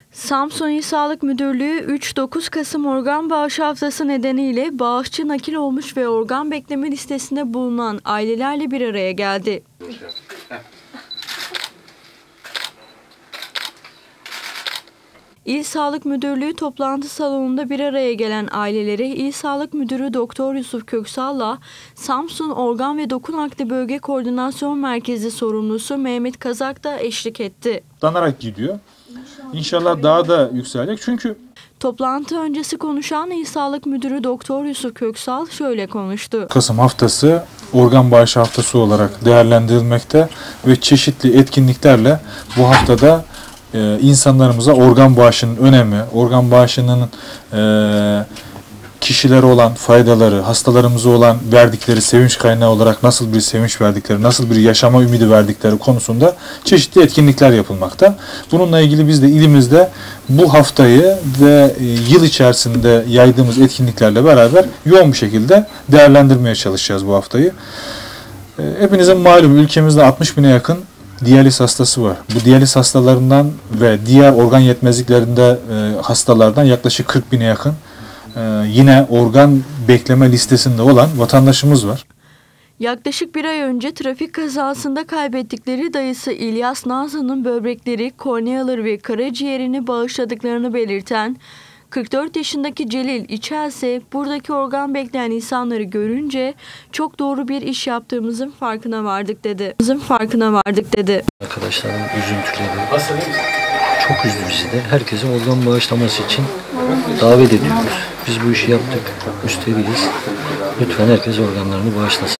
Samsun İl Sağlık Müdürlüğü 3-9 Kasım Organ Bağışı Haftası nedeniyle bağışçı nakil olmuş ve organ bekleme listesinde bulunan ailelerle bir araya geldi. İl Sağlık Müdürlüğü toplantı salonunda bir araya gelen ailelere İl Sağlık Müdürü Doktor Yusuf Köksal'la Samsun Organ ve Doku Nakli Bölge Koordinasyon Merkezi sorumlusu Mehmet Kazak da eşlik etti. Danarak gidiyor. İnşallah daha da yükselecek çünkü Toplantı öncesi konuşan İl Sağlık Müdürü Doktor Yusuf Köksal şöyle konuştu. Kasım haftası organ bağışı haftası olarak değerlendirilmekte ve çeşitli etkinliklerle bu haftada insanlarımıza organ bağışının önemi, organ bağışının kişilere olan faydaları, hastalarımıza olan verdikleri sevinç kaynağı olarak nasıl bir sevinç verdikleri, nasıl bir yaşama ümidi verdikleri konusunda çeşitli etkinlikler yapılmakta. Bununla ilgili biz de ilimizde bu haftayı ve yıl içerisinde yaydığımız etkinliklerle beraber yoğun bir şekilde değerlendirmeye çalışacağız bu haftayı. Hepinizin malumu ülkemizde 60 bine yakın diyaliz hastası var. Bu diyaliz hastalarından ve diğer organ yetmezliklerinde hastalardan yaklaşık 40 bine yakın yine organ bekleme listesinde olan vatandaşımız var. Yaklaşık bir ay önce trafik kazasında kaybettikleri dayısı İlyas Nazlı'nın böbrekleri, korneaları ve karaciğerini bağışladıklarını belirten 44 yaşındaki Celil İçel ise buradaki organ bekleyen insanları görünce çok doğru bir iş yaptığımızın farkına vardık dedi. Arkadaşların üzüntüleri çok üzdü bizi de. Herkesin organ bağışlaması için davet ediyoruz. Biz bu işi yaptık, müşteriyiz. Lütfen herkes organlarını bağışlasın.